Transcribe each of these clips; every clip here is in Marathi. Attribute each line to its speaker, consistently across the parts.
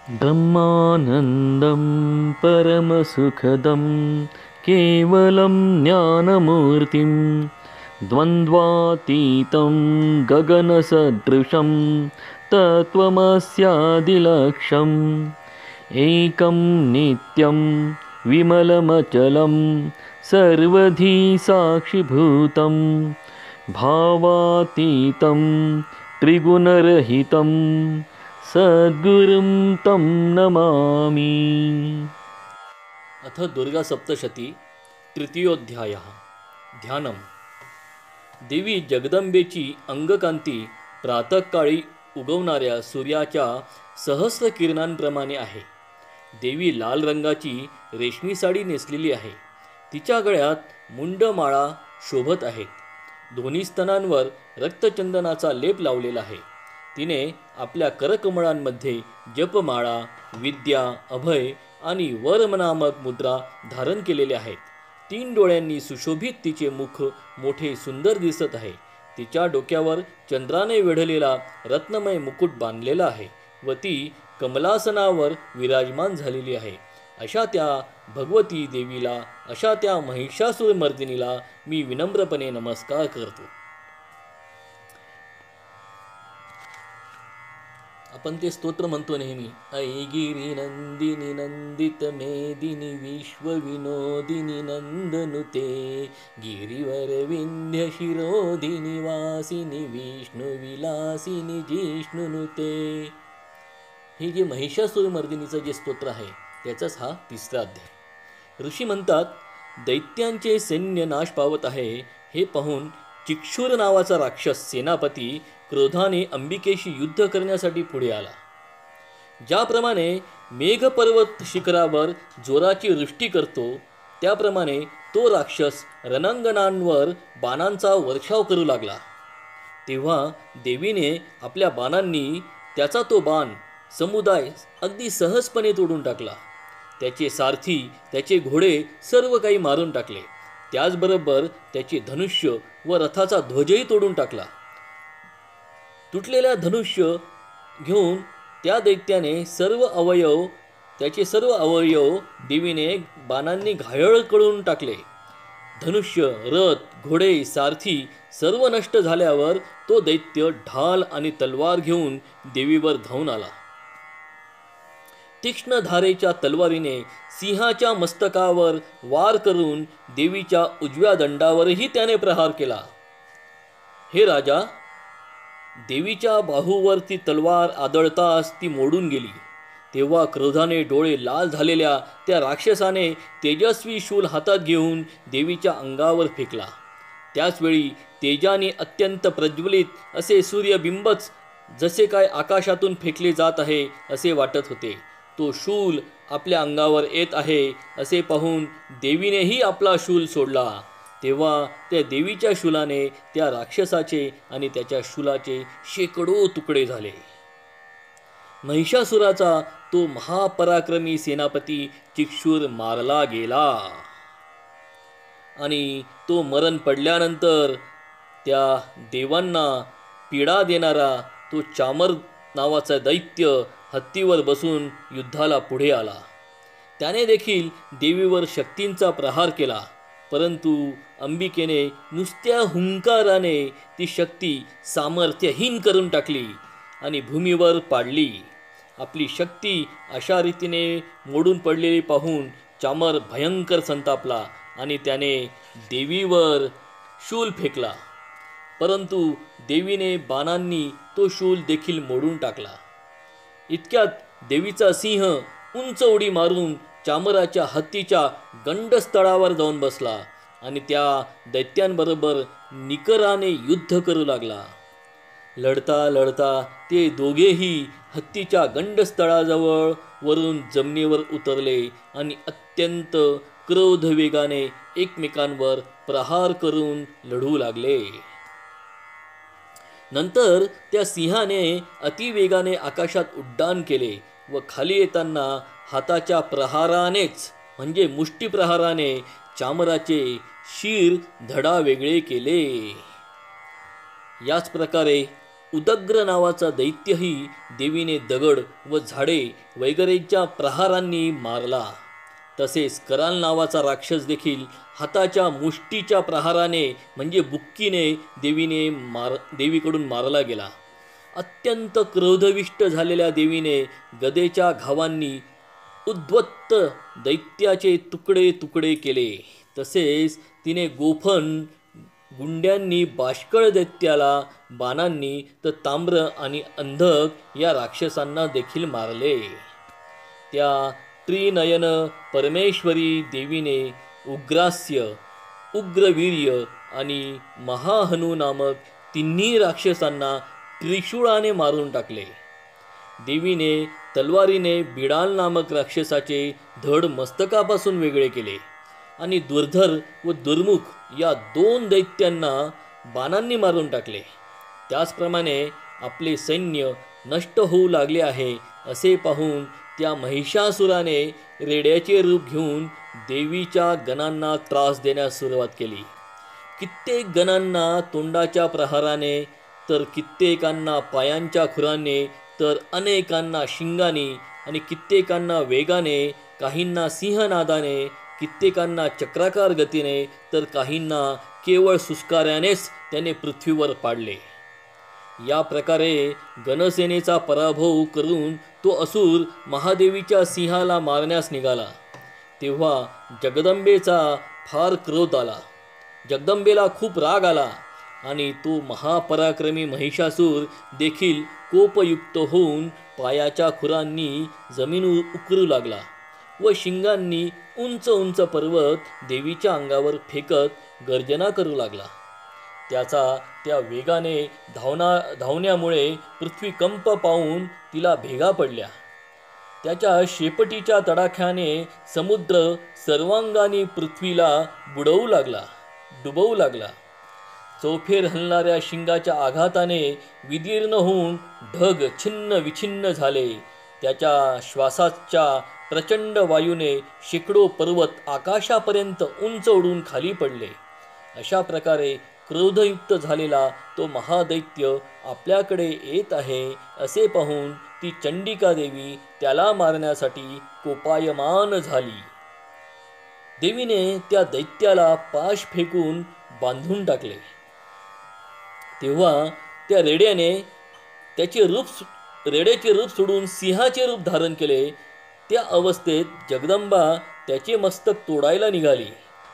Speaker 1: ब्रह्मानन्दं परमसुखदं केवलं ज्ञानमूर्तिं द्वन्द्वातीतं गगनसदृशं तत्त्वमस्यादिलक्ष्यम् एकं नित्यं विमलमचलं सर्वधी साक्षिभूतं भावातीतं त्रिगुणरहितं सद्गुरुं तं नमामि।
Speaker 2: अथ दुर्गा सप्तशती तृतीयोऽध्यायः। ध्यानम। देवी जगदंबेची अंगकांती प्रातःकाळी उगवणाऱ्या सूर्याच्या सहस्र किरणांप्रमाणे आहे। देवी लाल रंगाची रेशमी साडी नेसलेली आहे। तिच्या गळ्यात मुंडमाळा शोभत आहेत। दोन्ही स्तनांवर रक्तचंदनाचा लेप लावलेला आहे। तिने आपल्या करकमळांमध्ये जपमाळा, विद्या, अभय आणि वर्म नामक मुद्रा धारण केलेले आहेत। 3 डोळ्यांनी सुशोभित तिचे मुख मोठे सुंदर दिसत आहे। तिच्या डोक्यावर चंद्राने वेढलेला रत्नमय मुकुट बांधलेला आहे व ती कमलासनावर विराजमान झालेली आहे। अशा त्या भगवती देवीला, अशा त्या महिषासुरमर्दिनीला मी विनम्रपणे नमस्कार करतो। आपण ते स्तोत्र म्हणतो नेहमी। ऐगिरी नंदिनी नंदित मेदिनी विश्वविनोदिनी नंदनुते गिरिवर विंध्य शिरोधिनी वासिनी विष्णुविलासिनी जिष्णुनुते। हे जे महिषासुरमर्दिनीचं जे स्तोत्र आहे त्याचाच हा 3रा अध्याय। ऋषी म्हणतात, दैत्यांचे सैन्य नाश पावत आहे हे पाहून चिक्षुर नावाचा राक्षस सेनापती क्रोधाने अंबिकेशी युद्ध करण्यासाठी पुढे आला। ज्याप्रमाणे मेघपर्वत शिखरावर जोराची वृष्टी करतो त्याप्रमाणे तो राक्षस रणांगणांवर बाणांचा वर्षाव करू लागला। तेव्हा देवीने आपल्या बाणांनी त्याचा तो बाण समुदाय अगदी सहजपणे तोडून टाकला। त्याचे सारथी, त्याचे घोडे सर्व काही मारून टाकले। त्याचबरोबर त्याचे धनुष्य व रथाचा ध्वजही तोडून टाकला। तुटलेल्या धनुष्य घेऊन त्या दैत्याने त्याचे सर्व अवयव देवीने बाणांनी घायल करून टाकले। धनुष्य, रथ, घोडे, सारथी सर्व नष्ट झाल्यावर तो दैत्य ढाल आणि तलवार घेऊन देवीवर धावून आला। तीक्ष्ण धारेच्या तलवारीने सिंहाच्या मस्तकावर वार करून देवीच्या उजव्या दंडावरही त्याने प्रहार केला। हे राजा, देवीच्या बाहूवर ती तलवार आदळताच ती मोडून गेली। तेव्हा क्रोधाने डोळे लाल झालेल्या त्या राक्षसाने तेजस्वी शूल हातात घेऊन देवीच्या अंगावर फेकला। त्याचवेळी तेजाने अत्यंत प्रज्वलित असे सूर्यबिंबच जसे काय आकाशातून फेकले जात आहे असे वाटत होते। तो शूल आपल्या अंगावर येत आहे असे पाहून देवीनेही आपला शूल सोडला। तेव्हा त्या देवीच्या शूलाने त्या राक्षसाचे आणि त्याच्या शूलाचे शेकडो तुकडे झाले। महिषासुराचा तो महापराक्रमी सेनापती चिक्षुर मारला गेला आणि तो मरण पडल्यानंतर त्या देवांना पीडा देणारा तो चामर नावाचा दैत्य हत्तीवर बसून युद्धाला पुढे आला। त्याने देखील देवीवर शक्तींचा प्रहार केला, परंतु अंबिकेने नुसत्या हुंकाराने ती शक्ती सामर्थ्यहीन करून टाकली आणि भूमीवर पाडली। आपली शक्ती अशा रीतीने मोडून पडलेली पाहून चामर भयंकर संतापला आणि त्याने देवीवर शूल फेकला, परंतु देवीने बाणांनी तो शूल देखील मोडून टाकला। इतक्यात देवीचा सिंह उंच उडी मारून चामराच्या हत्तीच्या गंडस्थळावर जाऊन बसला आणि त्या दैत्यांबरोबर निकराने युद्ध करू लागला। लढता लढता ते दोघेही हत्तीच्या गंडस्थळाजवळ वरून जमिनीवर उतरले आणि अत्यंत क्रोधवेगाने एकमेकांवर प्रहार करून लढू लागले। नंतर त्या सिंहाने अतिवेगाने आकाशात उड्डाण केले व खाली येताना हाताच्या प्रहारानेच म्हणजे मुष्टीप्रहाराने चामराचे शीर धडा वेगळे केले। याच प्रकारे उदग्र नावाचा दैत्यही देवीने दगड व झाडे वगैरेच्या प्रहारांनी मारला. तसेच कराल नावाचा राक्षस देखील हाताच्या मुष्टीच्या प्रहाराने म्हणजे बुक्कीने देवीकडून मारला गेला. अत्यंत क्रोधविष्ट झालेल्या देवीने गदेच्या घावांनी उद्वत्त दैत्याचे तुकडे तुकडे केले. तसेच तिने गोफण गुंड्यांनी बाष्कळ दैत्याला बाणांनी तर ताम्र आणि अंधक या राक्षसांना देखील मारले. त्या त्रिनयन परमेश्वरी देवीने उग्रास्य, उग्रवीर्य आणि महाहनू नामक तिन्ही राक्षसांना त्रिशूळाने मारून टाकले. देवीने तलवारीने बिडाल नामक राक्षसाचे धड मस्तकापासून वेगळे केले आणि दुर्धर व दुर्मुख या 2 दैत्यांना बाणांनी मारून टाकले. त्याचप्रमाणे आपले सैन्य नष्ट होऊ लागले आहे असे पाहून त्या महिषासुराने रेड्याचे रूप घेऊन देवीच्या गणांना त्रास देण्यास सुरुवात केली. कित्येक गणांना तोंडाच्या प्रहाराने, तर कित्येकांना पायांच्या खुराने, तर अनेकांना शिंगाने आणि कित्येकांना वेगाने, काहींना सिंहनादाने, कित्येकांना चक्राकार गतीने, तर काहींना केवळ सुस्कार्यानेच त्याने पृथ्वीवर पाडले. या प्रकारे गणसेनेचा पराभव करून तो असुर महादेवीच्या सिंहाला मारण्यास निघाला. तेव्हा जगदंबेचा फार क्रोध आला. जगदंबेला खूप राग आला आणि तो महापराक्रमी महिषासूर देखील कोपयुक्त होऊन पायाच्या खुरांनी जमीन उकरू लागला व शिंगांनी उंच उंच पर्वत देवीच्या अंगावर फेकत गर्जना करू लागला. त्याचा त्या वेगाने धावण्यामुळे पृथ्वी कंप पावून तिला भेगा पडल्या. त्याच्या शेपटीच्या तडाख्याने समुद्र सर्वांगाने पृथ्वीला डुबवू लागला. चौफेर हलणाऱ्या शिंगाच्या आघाताने विदीर्ण होऊन ढग छिन्न विछिन्न झाले. त्याच्या श्वासाच्या प्रचंड वायूने शेकडो पर्वत आकाशापर्यंत उंच उडून खाली पडले. अशा प्रकारे क्रोधयुक्त झालेला तो महादैत्य आपल्याकडे येत आहे असे पाहून ती चंडिका देवी त्याला मारण्यासाठी कोपायमान झाली. देवीने त्या दैत्याला पाश फेकून बांधून टाकले. तेव्हा त्या रेड्याने रेड्याचे रूप सोडून सिंहाचे रूप धारण केले. त्या अवस्थेत जगदंबा त्याचे मस्तक तोडायला निघाली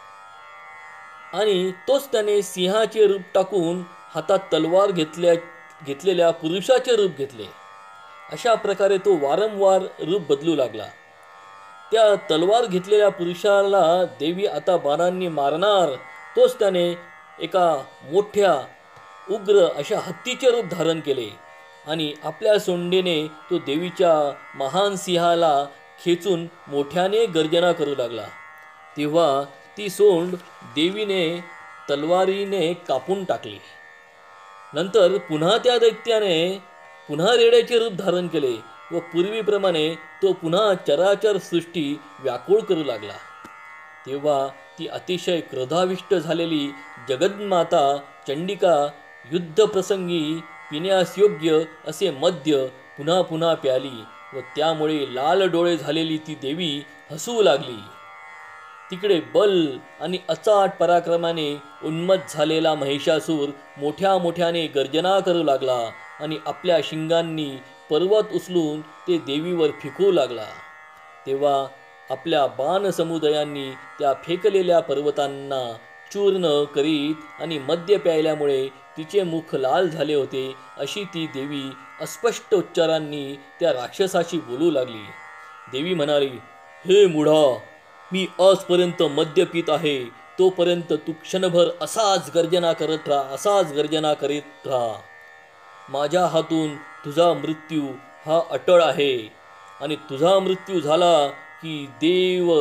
Speaker 2: आणि तोच त्याने सिंहाचे रूप टाकून हातात तलवार घेतलेल्या पुरुषाचे रूप घेतले. अशा प्रकारे तो वारंवार रूप बदलू लागला. त्या तलवार घेतलेल्या पुरुषाला देवी आता बाणांनी मारणार. तोच त्याने एका मोठ्या उग्र अशा हत्तीचे रूप धारण केले आणि आपल्या सोंडेने तो देवीच्या महान सिंहाला खेचून मोठ्याने गर्जना करू लागला. तेव्हा ती सोंड देवीने तलवारीने कापून टाकली. नंतर पुन्हा त्या दैत्याने पुन्हा रेड्याचे रूप धारण केले व पूर्वीप्रमाणे तो पुन्हा चराचर सृष्टी व्याकुळ करू लागला. तेव्हा ती अतिशय क्रोधाविष्ट झालेली जगन्माता चंडिका युद्धप्रसंगी पिण्यास योग्य असे मद्य पुन्हा पुन्हा प्याली व त्यामुळे लाल डोळे झालेली ती देवी हसू लागली. तिकडे बल आणि अचाट पराक्रमाने उन्मत्त झालेला महिषासूर मोठ्या मोठ्याने गर्जना करू लागला आणि आपल्या शिंगांनी पर्वत उचलून ते देवीवर फेकू लागला. तेव्हा आपल्या बाण समुदायांनी त्या फेकलेल्या पर्वतांना चूर्ण करीत आणि मद्य प्यायल्यामुळे तिचे मुख लाल झाले होते. अशी ती देवी अस्पष्ट उच्चारांनी त्या राक्षसाशी बोलू लागली. देवी म्हणाली, हे मूढा, मी आजपर्यंत मद्य पित आहे, तोपर्यंत तू क्षणभर असाच गर्जना करीत राहा. माझ्या हातून तुझा मृत्यू हा अटळ आहे आणि तुझा मृत्यू झाला की देव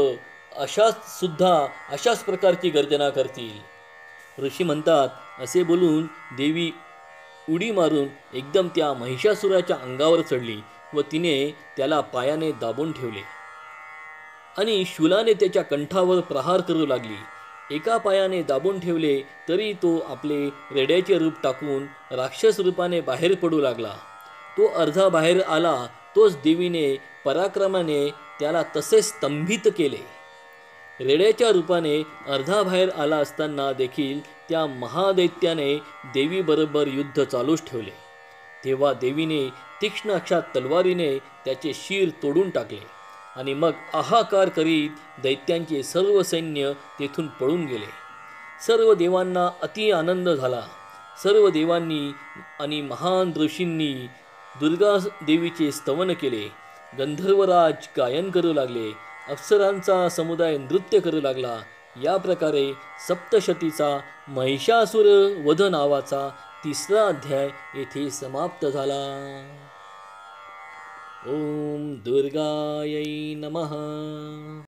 Speaker 2: अशाच प्रकारची गर्जना करतील. ऋषी म्हणतात, असे बोलून देवी उडी मारून एकदम त्या महिषासुराच्या अंगावर चढली व तिने त्याला पायाने दाबून ठेवले आणि शूलाने त्याच्या कंठावर प्रहार करू लागली. एका पायाने दाबून ठेवले तरी तो आपले रेड्याचे रूप टाकून राक्षस रूपाने बाहेर पडू लागला. तो अर्धा बाहेर आला तोच देवीने पराक्रमाने त्याला तसे स्तंभित केले. रेड्याच्या रूपाने अर्धा बाहेर आला असताना देखील त्या महादैत्याने देवीबरोबर युद्ध चालूच ठेवले. तेव्हा देवीने तीक्ष्ण अशा तलवारीने त्याचे शीर तोडून टाकले आणि मग हाहाकार करीत दैत्यांचे सर्व सैन्य तेथून पळून गेले. सर्व देवांना अति आनंद झाला. सर्व देवांनी आणि महान ऋषींनी दुर्गा देवीचे स्तवन केले. गंधर्वराज गायन करू लागले. अप्सरांचा समुदाय नृत्य करू लागला. या प्रकारे सप्तशतीचा महिषासुर वध नावाचा 3रा अध्याय येथे समाप्त झाला. ओम दुर्गायै नमः.